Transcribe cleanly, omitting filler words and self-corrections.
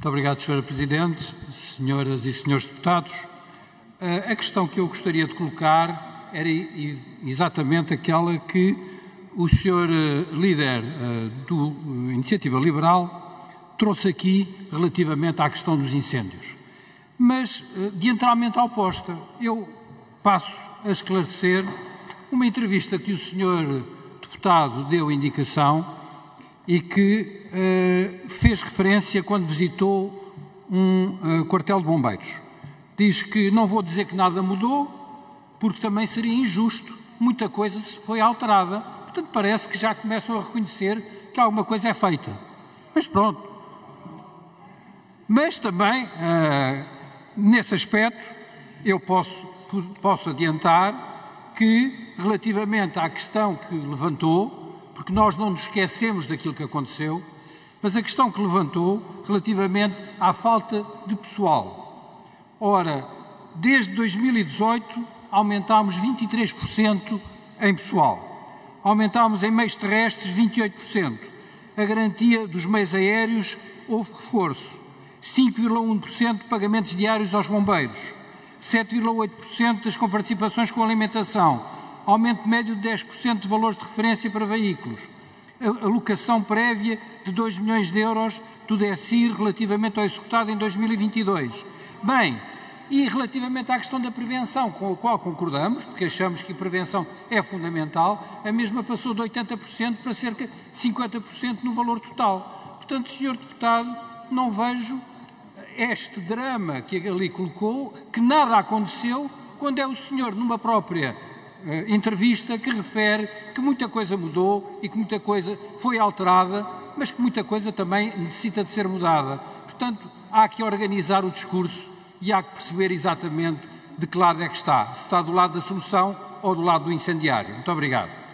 Muito obrigado, Sra. Presidente, senhoras e senhores deputados. A questão que eu gostaria de colocar era exatamente aquela que o Sr. Líder do Iniciativa Liberal trouxe aqui relativamente à questão dos incêndios. Mas, diametralmente oposta, eu passo a esclarecer uma entrevista que o Sr. Deputado deu indicação e que fez referência quando visitou um quartel de bombeiros. Diz que não vou dizer que nada mudou, porque também seria injusto, muita coisa foi alterada. Portanto, parece que já começam a reconhecer que alguma coisa é feita. Mas pronto. Mas também, nesse aspecto, eu posso adiantar que, relativamente à questão que levantou, porque nós não nos esquecemos daquilo que aconteceu, mas a questão que levantou relativamente à falta de pessoal. Ora, desde 2018 aumentámos 23% em pessoal, aumentámos em meios terrestres 28%, a garantia dos meios aéreos houve reforço, 5,1% de pagamentos diários aos bombeiros, 7,8% das comparticipações com alimentação, aumento médio de 10% de valores de referência para veículos, alocação prévia de 2 milhões de euros do DECIR relativamente ao executado em 2022. Bem, e relativamente à questão da prevenção, com a qual concordamos, porque achamos que a prevenção é fundamental, a mesma passou de 80% para cerca de 50% no valor total. Portanto, Sr. Deputado, não vejo este drama que ali colocou, que nada aconteceu, quando é o senhor, numa própria entrevista, que refere que muita coisa mudou e que muita coisa foi alterada, mas que muita coisa também necessita de ser mudada. Portanto, há que organizar o discurso e há que perceber exatamente de que lado é que está, se está do lado da solução ou do lado do incendiário. Muito obrigado.